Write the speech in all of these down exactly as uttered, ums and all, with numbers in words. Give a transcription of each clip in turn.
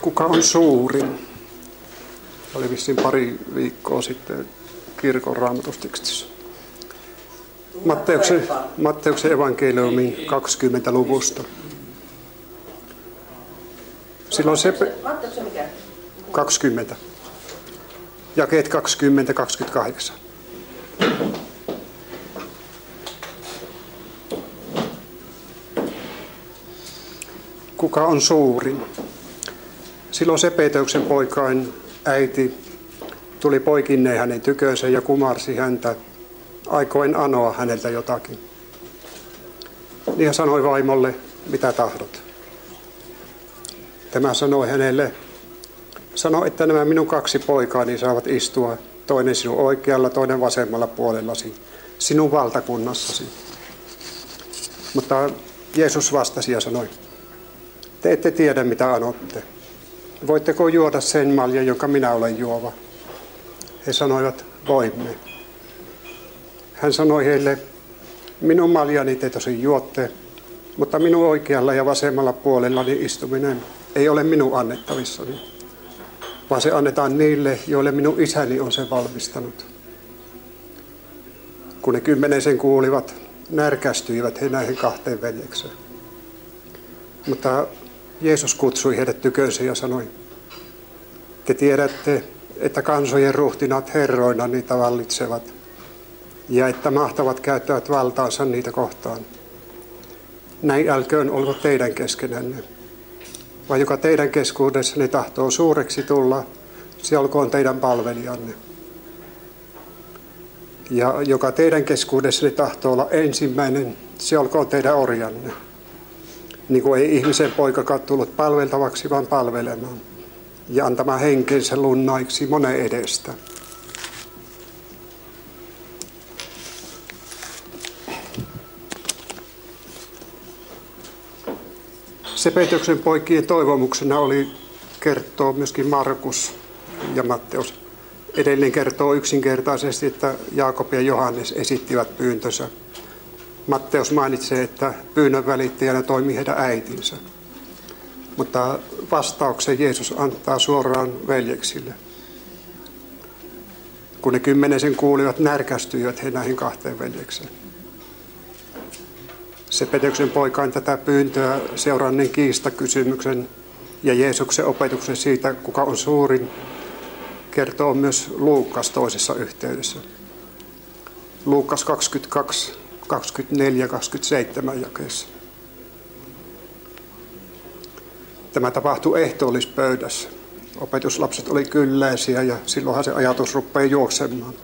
Kuka on suurin? Oli vissiin pari viikkoa sitten kirkon raamatustekstissä. Matteuksen, Matteuksen evankeliumin kaksikymmentä luvusta. Silloin se kaksikymmentä. Jakeet kaksikymmentä kaksikymmentäkahdeksan. Kuka on suurin? Silloin Sebedeuksen poikain äiti tuli poikinneen hänen tykönsä ja kumarsi häntä, aikoen anoa häneltä jotakin. Niin hän sanoi vaimolle, mitä tahdot. Tämä sanoi hänelle, sano, että nämä minun kaksi poikaani saavat istua, toinen sinun oikealla, toinen vasemmalla puolellasi, sinun valtakunnassasi. Mutta Jeesus vastasi ja sanoi, te ette tiedä mitä anotte. Voitteko juoda sen maljan, jonka minä olen juova? He sanoivat, voimme. Hän sanoi heille, minun maljani te tosin juotte, mutta minun oikealla ja vasemmalla puolellani istuminen ei ole minun annettavissani, vaan se annetaan niille, joille minun isäni on sen valmistanut. Kun ne kymmenen sen kuulivat, närkästyivät he näihin kahteen veljekseen. Mutta Jeesus kutsui heidät tykönsä ja sanoi, te tiedätte, että kansojen ruhtinat herroina niitä vallitsevat, ja että mahtavat käyttävät valtaansa niitä kohtaan. Näin älköön olko teidän keskenänne, vaan joka teidän keskuudessanne tahtoo suureksi tulla, se olkoon teidän palvelijanne. Ja joka teidän keskuudessanne tahtoo olla ensimmäinen, se olkoon teidän orjanne. Niin kuin ei ihmisen poikakaan tullut palveltavaksi, vaan palvelemaan ja antamaan henkensä lunnaiksi monen edestä. Sebedeuksen poikien toivomuksena oli kertoa myöskin Markus ja Matteus. Edelleen kertoo yksinkertaisesti, että Jaakob ja Johannes esittivät pyyntönsä. Matteus mainitsee, että pyynnön välittäjänä toimi heidän äitinsä. Mutta vastauksen Jeesus antaa suoraan veljeksille. Kun ne kymmenen sen kuulivat, närkästyivät he näihin kahteen veljekseen. Sebedeuksen poikain tätä pyyntöä seuranneen kiistakysymyksen ja Jeesuksen opetuksen siitä, kuka on suurin, kertoo myös Luukas toisessa yhteydessä. Luukas kaksikymmentäkaksi, kaksikymmentäneljä, kaksikymmentäseitsemän jakeessa. Tämä tapahtui ehtoollispöydässä. Opetuslapset oli kylläisiä ja silloinhan se ajatus rupeaa juoksemaan.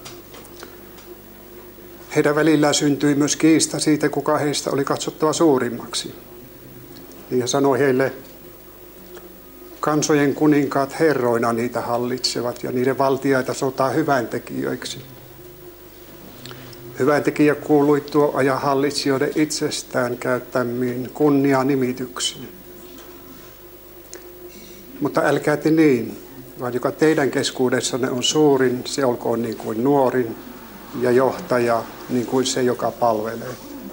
Heidän välillään syntyi myös kiista siitä, kuka heistä oli katsottava suurimmaksi. Niin hän sanoi heille, kansojen kuninkaat herroina niitä hallitsevat ja niiden valtiaita sotaa hyväntekijöiksi. Hyväntekijä kuului tuo ajan hallitsijoiden itsestään käyttämiin kunnianimityksiin. Mutta älkää te niin, vaan joka teidän keskuudessanne on suurin, se olkoon niin kuin nuorin, ja johtaja niin kuin se, joka palvelee.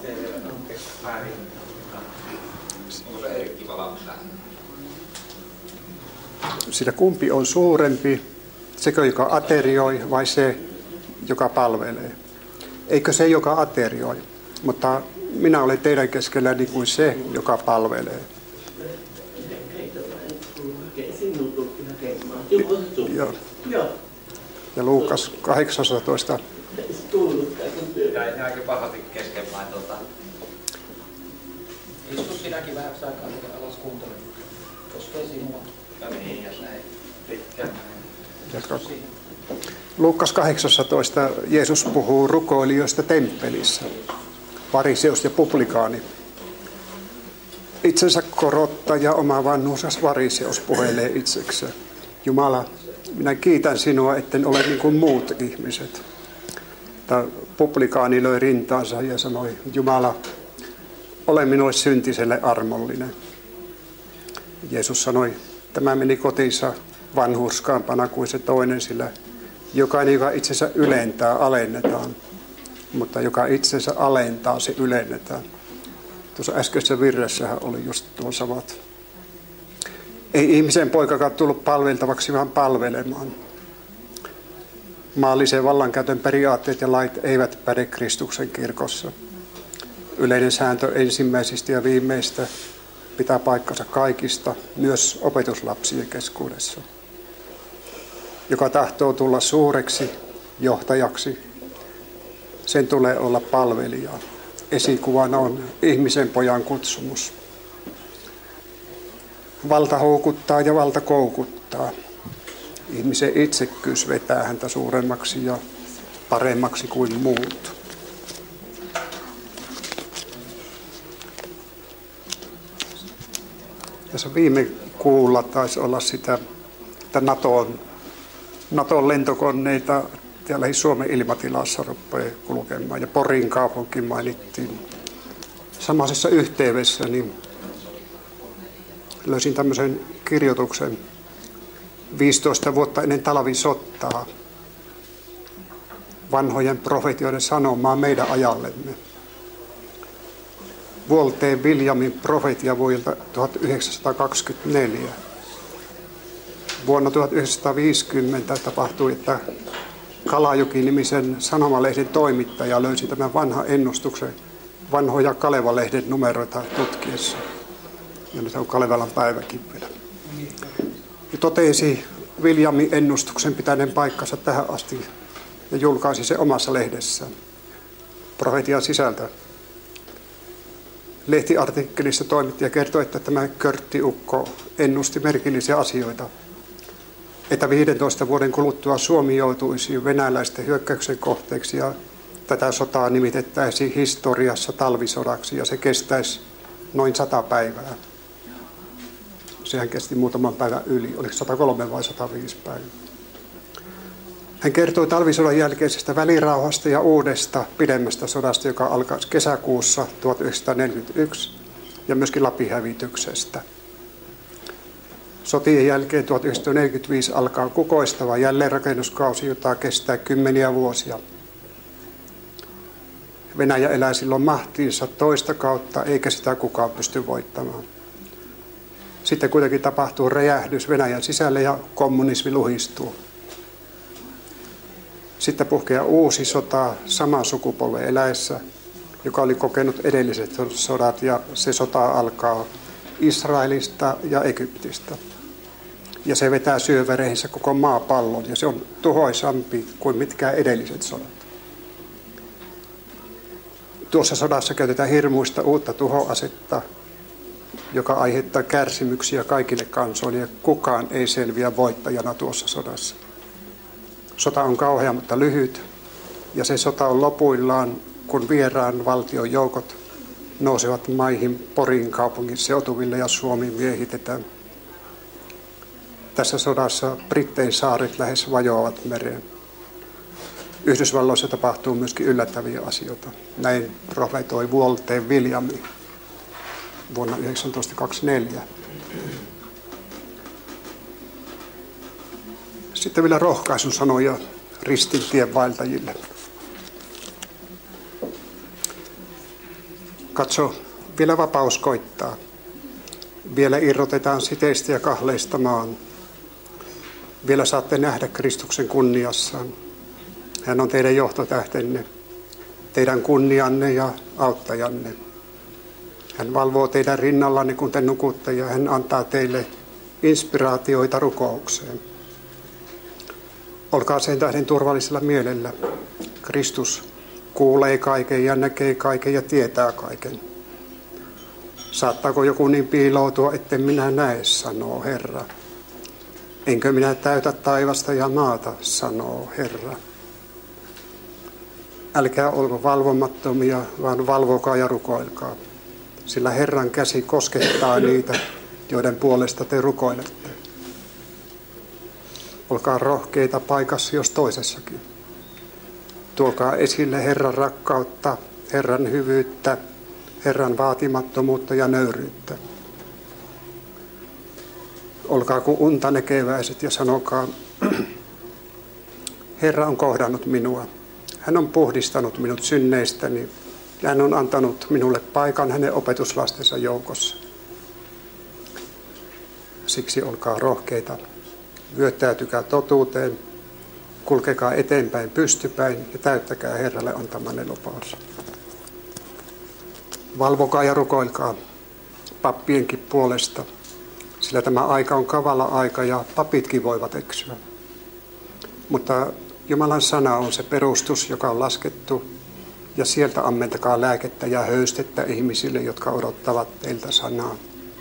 Sillä kumpi on suurempi, sekö joka aterioi vai se, joka palvelee? Eikö se, joka aterioi? Mutta minä olen teidän keskellä niin kuin se, joka palvelee. Joo. Ja Luukas kahdeksantoista. Jäikö pahasti kesken vai tuota? Istus sinäkin vähäksi aikaa, mikä alas kuuntelemaan. Koskee sinua. Ja niin, ja näin. Pitkään. Luukas kahdeksantoista. Jeesus puhuu rukoilijoista temppelissä. Fariseus ja publikaani. Itsensä korottaja, oma vanhuusas fariseus puhelee itsekseen. Jumala, minä kiitän sinua, etten ole niin kuin muut ihmiset. Tämä publikaani löi rintaansa ja sanoi, Jumala, ole minulle syntiselle armollinen. Jeesus sanoi, tämä meni kotiinsa vanhurskaampana kuin se toinen, sillä jokainen, joka itsensä ylentää, alennetaan. Mutta joka itsensä alentaa, se ylennetään. Tuossa äskeisessä virressähän oli just tuo samat. Ei ihmisen poikakaan tullut palveltavaksi, vaan palvelemaan. Maallisen vallankäytön periaatteet ja lait eivät päde Kristuksen kirkossa. Yleinen sääntö ensimmäisistä ja viimeistä pitää paikkansa kaikista, myös opetuslapsien keskuudessa. Joka tahtoo tulla suureksi johtajaksi, sen tulee olla palvelija. Esikuvana on ihmisen pojan kutsumus. Valta houkuttaa ja valta koukuttaa. Ihmisen itsekkyys vetää häntä suuremmaksi ja paremmaksi kuin muut. Tässä viime kuulla taisi olla sitä, että Naton, Naton lentokoneita täällä Suomen ilmatilassa rupeaa kulkemaan ja Porin kaupunki mainittiin. Samaisessa yhteydessä niin löysin tämmöisen kirjoituksen viisitoista vuotta ennen talvisottaa. Vanhojen profetioiden sanomaa meidän ajallemme. Walter Williamin profetia vuodelta tuhatyhdeksänsataakaksikymmentäneljä. Vuonna tuhatyhdeksänsataaviisikymmentä tapahtui, että Kalajoki-nimisen sanomalehden toimittaja löysi tämän vanhan ennustuksen vanhoja Kaleva-lehden numeroita tutkiessa. Ja nyt on Kalevalan päiväkin vielä. Ja totesi Williamin ennustuksen pitäneen paikkansa tähän asti ja julkaisi se omassa lehdessään. Profetian sisältö. Lehtiartikkelissa toimittaja kertoi, että tämä Körtti-ukko ennusti merkillisiä asioita. Että viidentoista vuoden kuluttua Suomi joutuisi venäläisten hyökkäyksen kohteeksi ja tätä sotaa nimitettäisiin historiassa talvisodaksi ja se kestäisi noin sata päivää. Sehän kesti muutaman päivän yli, oliko sata kolme vai sata viisi päivää. Hän kertoi talvisodan jälkeisestä välirauhasta ja uudesta pidemmästä sodasta, joka alkaa kesäkuussa tuhatyhdeksänsataaneljäkymmentäyksi ja myöskin Lapin hävityksestä. Sotien jälkeen tuhatyhdeksänsataaneljäkymmentäviisi alkaa kukoistava jälleenrakennuskausi, jota kestää kymmeniä vuosia. Venäjä elää silloin mahtiinsa toista kautta, eikä sitä kukaan pysty voittamaan. Sitten kuitenkin tapahtuu räjähdys Venäjän sisälle ja kommunismi luhistuu. Sitten puhkeaa uusi sota saman sukupolven eläessä, joka oli kokenut edelliset sodat, ja se sota alkaa Israelista ja Egyptistä. Ja se vetää syövereihinsä koko maapallon, ja se on tuhoisampi kuin mitkään edelliset sodat. Tuossa sodassa käytetään hirmuista uutta tuhoasetta, joka aiheuttaa kärsimyksiä kaikille kansoille, ja kukaan ei selviä voittajana tuossa sodassa. Sota on kauhea, mutta lyhyt, ja se sota on lopuillaan, kun vieraan valtion joukot nousevat maihin Porin kaupungin seutuville ja Suomi miehitetään. Tässä sodassa Brittein saaret lähes vajoavat mereen. Yhdysvalloissa tapahtuu myöskin yllättäviä asioita. Näin profetoi Walter William vuonna tuhatyhdeksänsataakaksikymmentäneljä. Sitten vielä rohkaisun sanoja ristin tien vaeltajille. Katso, vielä vapaus koittaa. Vielä irrotetaan siteistä ja kahleista maan. Vielä saatte nähdä Kristuksen kunniassaan. Hän on teidän johtotähtenne, teidän kunnianne ja auttajanne. Hän valvoo teidän rinnallanne, kun te nukutte, ja hän antaa teille inspiraatioita rukoukseen. Olkaa sen tähden turvallisella mielellä. Kristus kuulee kaiken ja näkee kaiken ja tietää kaiken. Saattaako joku niin piiloutua, etten minä näe, sanoo Herra. Enkö minä täytä taivasta ja maata, sanoo Herra. Älkää olko valvomattomia, vaan valvokaa ja rukoilkaa. Sillä Herran käsi koskettaa niitä, joiden puolesta te rukoilette. Olkaa rohkeita paikassa jos toisessakin. Tuokaa esille Herran rakkautta, Herran hyvyyttä, Herran vaatimattomuutta ja nöyryyttä. Olkaa kuin unta näkeväiset ja sanokaa, Herra on kohdannut minua. Hän on puhdistanut minut synneistäni ja hän on antanut minulle paikan hänen opetuslastensa joukossa. Siksi olkaa rohkeita, vyöttäytykää totuuteen, kulkekaa eteenpäin pystypäin ja täyttäkää Herralle antamanne lupaus. Valvokaa ja rukoilkaa pappienkin puolesta, sillä tämä aika on kavala aika ja papitkin voivat eksyä. Mutta Jumalan sana on se perustus, joka on laskettu, ja sieltä ammentakaa lääkettä ja höystettä ihmisille, jotka odottavat teiltä sanaa.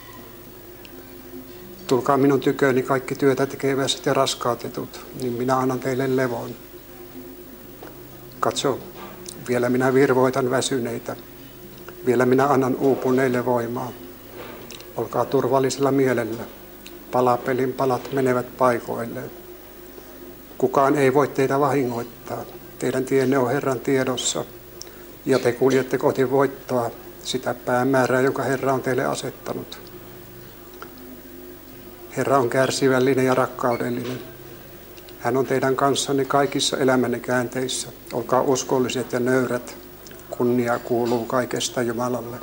Tulkaa minun tyköni kaikki työtä tekeväiset ja raskautetut, niin minä annan teille levon. Katso, vielä minä virvoitan väsyneitä, vielä minä annan uupuneille voimaa. Olkaa turvallisella mielellä, palapelin palat menevät paikoilleen. Kukaan ei voi teitä vahingoittaa, teidän tienne on Herran tiedossa, ja te kuljette kohti voittoa, sitä päämäärää, jonka Herra on teille asettanut. Herra on kärsivällinen ja rakkaudellinen. Hän on teidän kanssanne kaikissa elämänne käänteissä. Olkaa uskolliset ja nöyrät. Kunnia kuuluu kaikesta Jumalalle.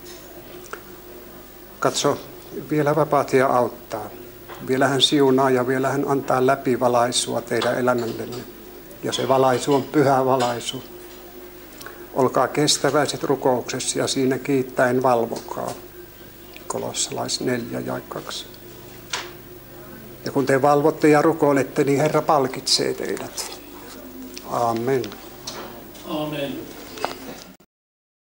Katso, vielä vapaatia auttaa. Vielä hän siunaa ja vielä hän antaa läpivalaisua teidän elämällenne. Ja se valaisu on pyhä valaisu. Olkaa kestäväiset rukouksessa ja siinä kiittäen valvokaa. Kolossalais neljä ja kaksi. Ja kun te valvotte ja rukoilette, niin Herra palkitsee teidät. Amen. Amen.